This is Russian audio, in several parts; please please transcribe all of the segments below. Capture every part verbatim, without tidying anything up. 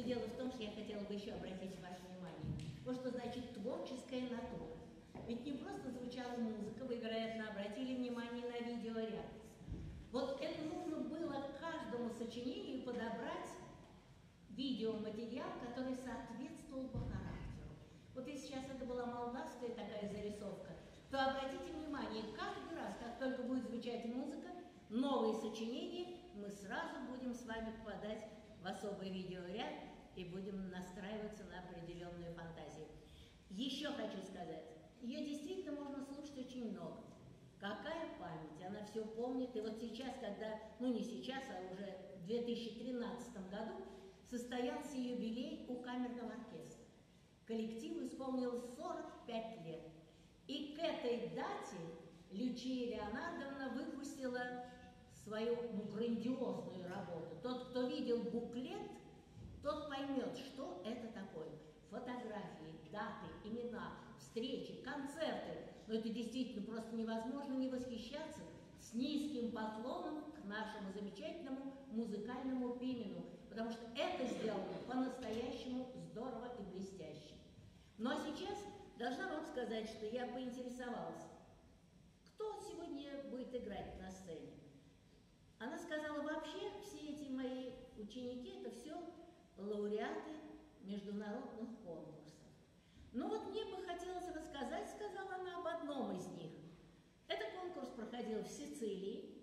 дело в том, что я хотела бы еще обратить ваше внимание. Вот что значит творческая натура. Ведь не просто звучала музыка, вы, вероятно, обратили внимание на видеоряд. Вот это нужно было каждому сочинению подобрать видеоматериал, который соответствовал по характеру. Вот если сейчас это была молдавская такая зарисовка, то обратите внимание, каждый раз, как только будет звучать музыка, новые сочинения, мы сразу будем с вами попадать в особый видеоряд и будем настраиваться на определенную фантазию. Еще хочу сказать, ее действительно можно слушать очень много. Какая память, она все помнит. И вот сейчас, когда, ну не сейчас, а уже в две тысячи тринадцатом году состоялся юбилей у камерного оркестра. Коллективу исполнилось сорок пять лет. И к этой дате Лючия Леонардовна выпустила свою ну, грандиозную работу. Тот, кто видел буклет, тот поймет, что это такое. Фотографии, даты, имена, встречи, концерты. Но это действительно просто невозможно не восхищаться с низким поклоном к нашему замечательному музыкальному Пимену, потому что это сделано по-настоящему здорово и блестяще. Ну а сейчас должна вам сказать, что я поинтересовалась, кто сегодня будет играть на сцене. Она сказала, вообще все эти мои ученики, это все лауреаты международных конкурсов. Но вот мне бы хотелось рассказать, сказала она, об одном из них. Этот конкурс проходил в Сицилии,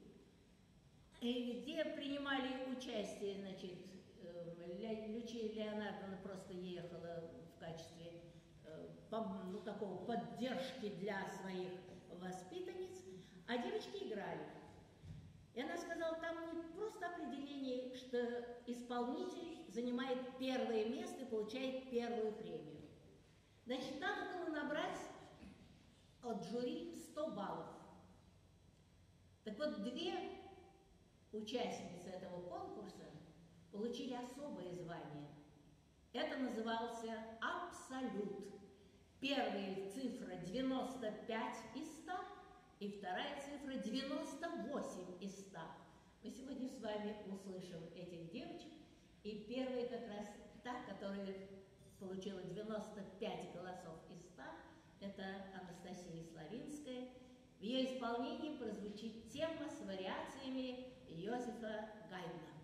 где принимали участие, значит, Лючия Леонардовна просто ехала в качестве ну, такого поддержки для своих воспитанниц, а девочки играли. И она сказала, там не просто определение, что исполнитель занимает первое место и получает первую премию. Значит, надо было набрать от жюри сто баллов. Так вот, две участницы этого конкурса получили особое звание. Это назывался абсолют. Первая цифра девяносто пять из ста. И вторая цифра девяносто восемь из ста. Мы сегодня с вами услышим этих девочек. И первая как раз та, которая получила девяносто пять голосов из ста, это Анастасия Славинская. В ее исполнении прозвучит тема с вариациями Йозефа Гайдна.